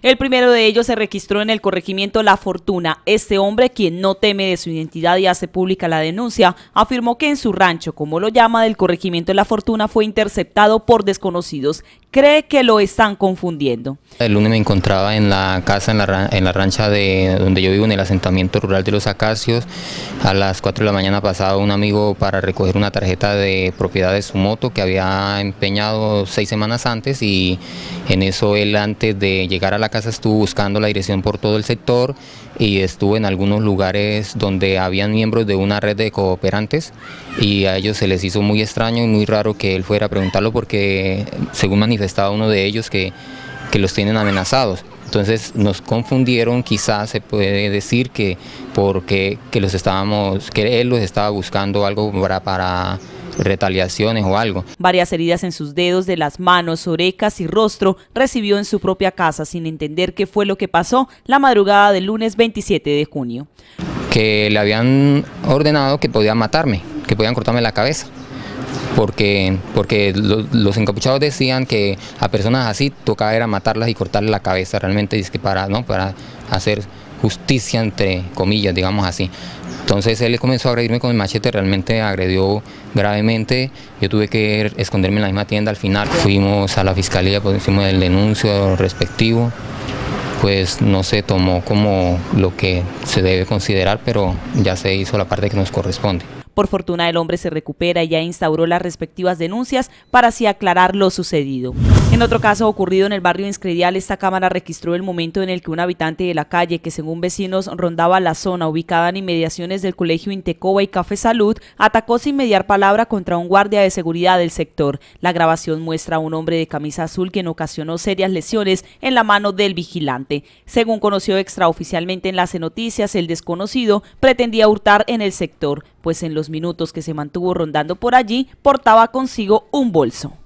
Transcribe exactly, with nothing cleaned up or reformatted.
El primero de ellos se registró en el corregimiento La Fortuna. Este hombre, quien no teme de su identidad y hace pública la denuncia, afirmó que en su rancho, como lo llama, del corregimiento La Fortuna, fue interceptado por desconocidos. Cree que lo están confundiendo. El lunes me encontraba en la casa, en la, en la rancha de donde yo vivo, en el asentamiento rural de Los Acacios. A las cuatro de la mañana pasaba un amigo para recoger una tarjeta de propiedad de su moto que había empeñado seis semanas antes, y en eso él, antes de llegar a la casa, estuvo buscando la dirección por todo el sector y estuvo en algunos lugares donde habían miembros de una red de cooperantes, y a ellos se les hizo muy extraño y muy raro que él fuera a preguntarlo, porque según manifestaba uno de ellos que, que los tienen amenazados. Entonces nos confundieron, quizás se puede decir que porque que los estábamos, que él los estaba buscando algo para, para retaliaciones o algo. Varias heridas en sus dedos de las manos, orejas y rostro recibió en su propia casa, sin entender qué fue lo que pasó la madrugada del lunes veintisiete de junio. Que le habían ordenado que podían matarme, que podían cortarme la cabeza, porque, porque los, los encapuchados decían que a personas así tocaba era matarlas y cortarles la cabeza, realmente es que para, ¿no? para hacer justicia, entre comillas, digamos así. Entonces él comenzó a agredirme con el machete, realmente agredió gravemente. Yo tuve que esconderme en la misma tienda. Al final fuimos a la fiscalía, pues hicimos el denuncio respectivo. Pues no se tomó como lo que se debe considerar, pero ya se hizo la parte que nos corresponde. Por fortuna, el hombre se recupera y ya instauró las respectivas denuncias para así aclarar lo sucedido. En otro caso ocurrido en el barrio Inscredial, esta cámara registró el momento en el que un habitante de la calle, que según vecinos rondaba la zona ubicada en inmediaciones del colegio Intecoba y Café Salud, atacó sin mediar palabra contra un guardia de seguridad del sector. La grabación muestra a un hombre de camisa azul quien ocasionó serias lesiones en la mano del vigilante. Según conoció extraoficialmente en las noticias, el desconocido pretendía hurtar en el sector, pues en los minutos que se mantuvo rondando por allí portaba consigo un bolso.